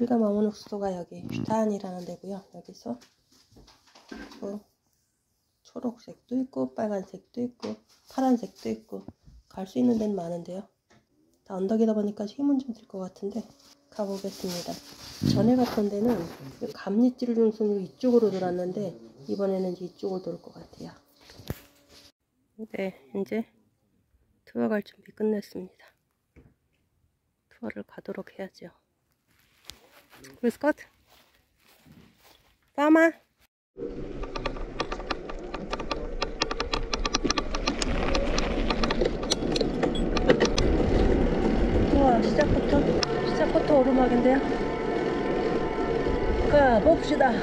우리가 머무는 숙소가 여기 슈탄이라는 데고요. 여기서 초록색도 있고 빨간색도 있고 파란색도 있고 갈 수 있는 데는 많은데요. 다 언덕이다 보니까 힘은 좀 들 것 같은데 가보겠습니다. 전에 갔던 데는 감리길을 중심으로 이쪽으로 돌았는데 이번에는 이제 이쪽으로 돌 것 같아요. 네, 이제 투어 갈 준비 끝냈습니다. 투어를 가도록 해야죠. 스콧? 파마? 우와, 시작부터 오르막인데요. 가봅시다.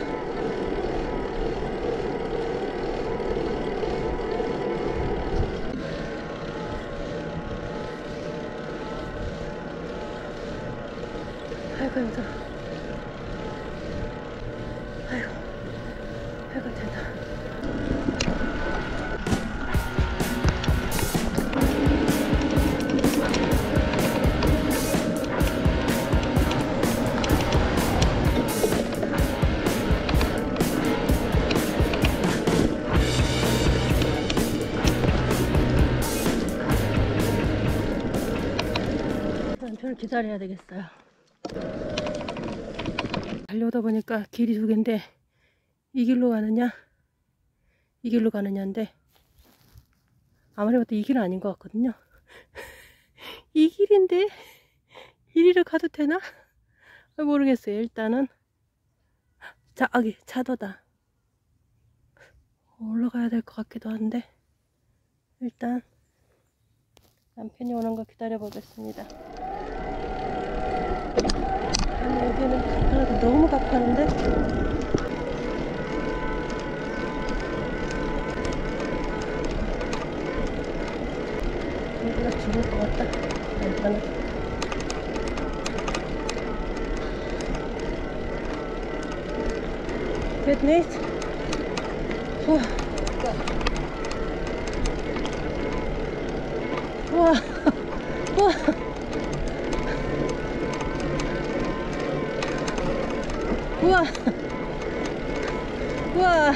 아이고 힘들어. 아이고 해가 된다. 남편을 기다려야 되겠어요. 달려오다 보니까 길이 두 개인데 이 길로 가느냐 이 길로 가느냐인데 아무리 봐도 이 길은 아닌 것 같거든요. 이 길인데 이리로 가도 되나? 모르겠어요. 일단은 여기 차도다. 올라가야 될 것 같기도 한데 일단 남편이 오는 거 기다려 보겠습니다. 여기는 가파라도 너무 가파른데? 여기가 죽을 것 같다. 일단은 Good night. 우와. 우와. 우와. 우와. 우와.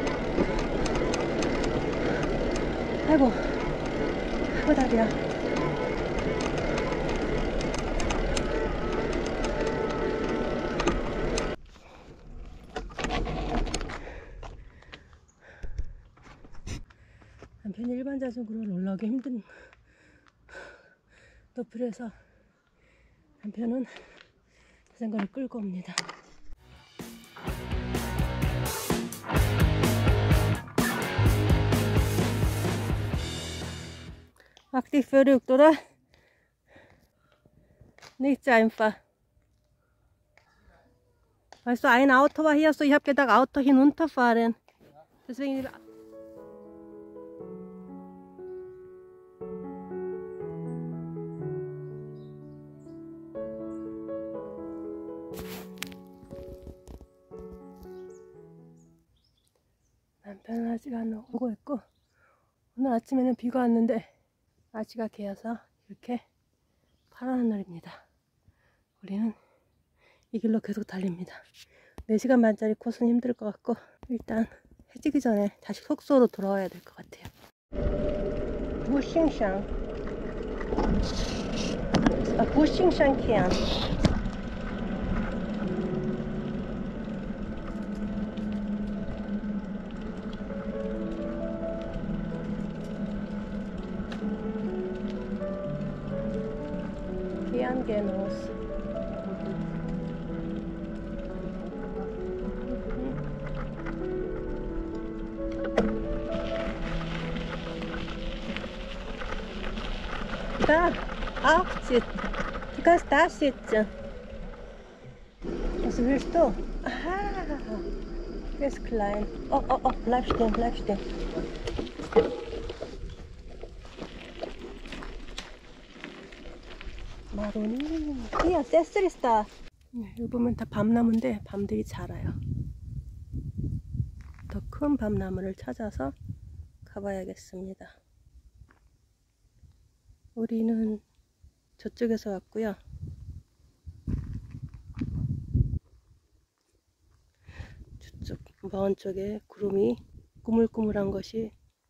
아이고. 아이고 다리야. 남편이 일반 자전거로 올라오기 힘든 높이라서 남편은 자전거를 끌고 옵니다. Mach dich verrückt, oder? Nicht so einfach. Weißt du, ein Auto war hier so, ich habe gedacht, Auto hinunterfahren. Deswegen. 남편은 아직 안 오고 있고, 오늘 아침에는 비가 왔는데 날씨가 개어서 이렇게 파란 하늘입니다. 우리는 이 길로 계속 달립니다. 4시간 반짜리 코스는 힘들 것 같고 일단 해지기 전에 다시 숙소로 돌아와야 될 것 같아요. 부싱샹 부싱샹키안 키안게노스 Da, aufzieht. Du kannst da sitzen. Was willst du? Aha, der ist klein. Oh, oh, oh, bleib stehen, bleib stehen. 마로니. Hier, Sessel ist da. 여기 보면 다 밤나무인데 밤들이 자라요. 더 큰 밤나무를 찾아서 가봐야겠습니다. 우리는 저쪽에서 왔고요. 먼 쪽에 구름이 꾸물꾸물한 것이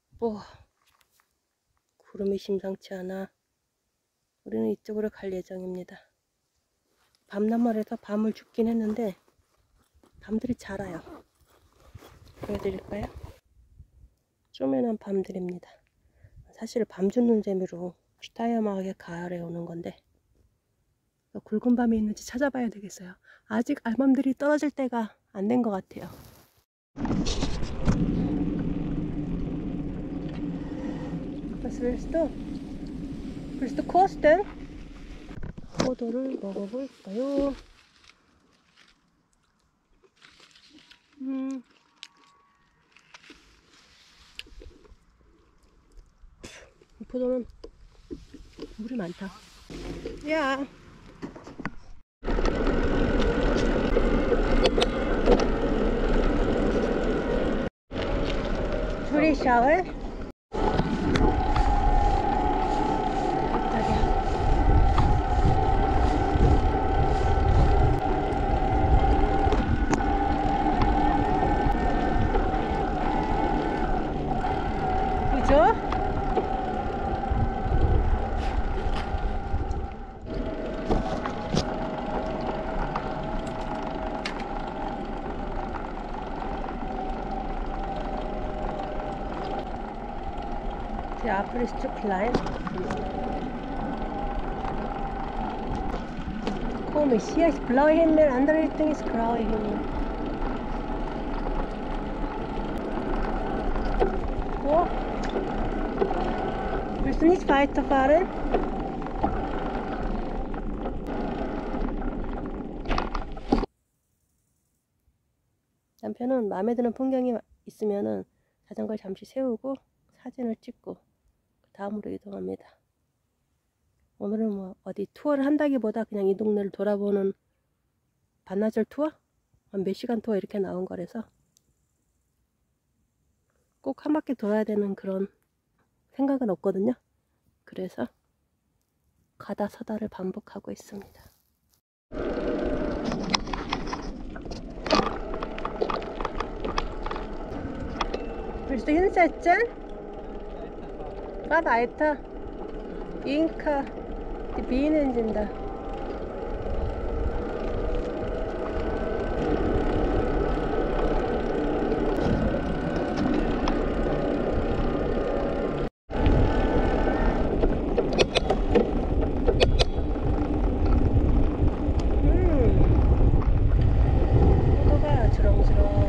구름이 심상치 않아. 우리는 이쪽으로 갈 예정입니다. 밤나물에서 밤을 죽긴 했는데 밤들이 자라요. 보여드릴까요? 쪼매난 밤들입니다. 사실 밤 죽는 재미로 슈타이어마하게 가을에 오는 건데 굵은 밤이 있는지 찾아봐야 되겠어요. 아직 알밤들이 떨어질 때가 안 된 것 같아요. Was willst du? Willst du kosten? 포도를 먹어볼까요? 이 포도는 물이 많다. 야. 프리 샤워? 그죠? Der Apfel ist zu klein. Komisch, hier ist blauer Himmel, andere Richtung ist grauer Himmel. Wo? Willst du nicht weiterfahren? 남편은 마음에 드는 풍경이 있으면은 자전거를 잠시 세우고 사진을 찍고 그 다음으로 이동합니다. 오늘은 뭐 어디 투어를 한다기보다 그냥 이 동네를 돌아보는 반나절 투어? 한 몇 시간 투어 이렇게 나온 거라서 꼭 한 바퀴 돌아야 되는 그런 생각은 없거든요. 그래서 가다 서다를 반복하고 있습니다. Willst du hinsetzen? Fahr weiter. Inka, die Bienen sind da. 포도가 주렁주렁.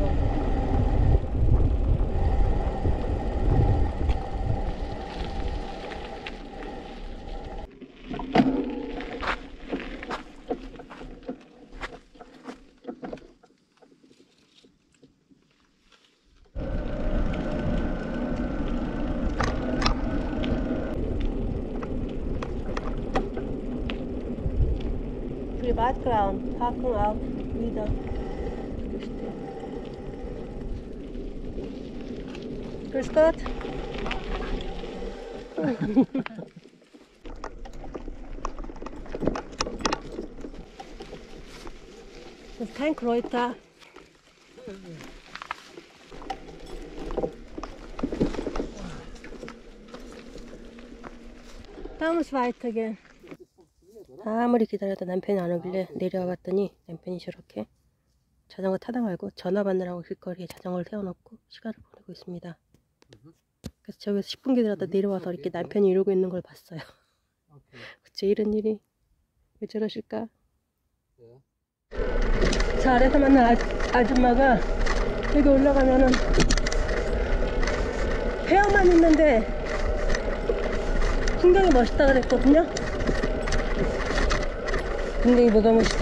Privatground, Parkung auch wieder. Grüß Gott. Das ist kein Kräuter. Da muss weitergehen. 아무리 기다려도 남편이 안 오길래 내려와 봤더니 남편이 저렇게 자전거 타다 말고 전화 받느라고 길거리에 자전거를 세워놓고 시간을 보내고 있습니다. 그래서 저기서 10분 기다렸다 내려와서 이렇게 남편이 이러고 있는 걸 봤어요. 그쵸, 이런 일이 왜 저러실까? 저 아래서 만난 아줌마가 여기 올라가면은 헤어만 있는데 풍경이 멋있다 그랬거든요. 굉장히 뭐가 멋있어.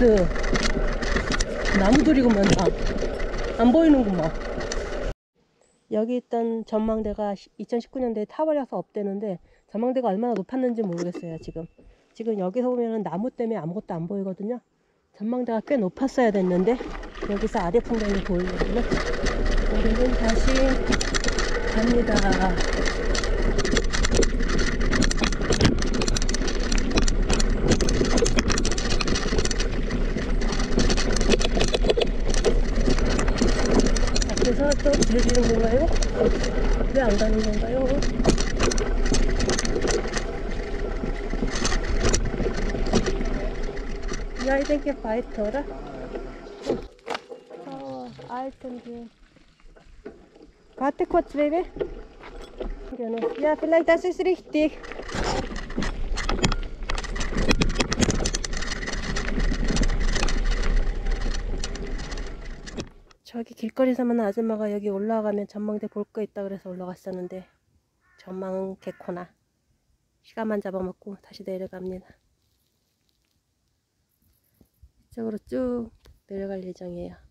나무들이구만 다. 안 보이는구만. 여기 있던 전망대가 2019년도에 타버려서 없대는데 전망대가 얼마나 높았는지 모르겠어요. 지금 여기서 보면은 나무 때문에 아무것도 안 보이거든요. 전망대가 꽤 높았어야 됐는데 여기서 아래 풍경이 보이거든요. 우리는 다시 갑니다. 앞에서 또 내리는 건가요? 왜 안 가는 건가요? Jag tänker weiter. Oh, alten hier. Warte kurz, Baby. Genau. Ja, vielleicht das ist richtig. 저기 길거리 사는 아줌마가 여기 올라가면 전망대 볼 거 있다 그래서 올라갔었는데 전망은 개코나. 시간만 잡아먹고 다시 내려갑니다. 이쪽으로 쭉 내려갈 예정이에요.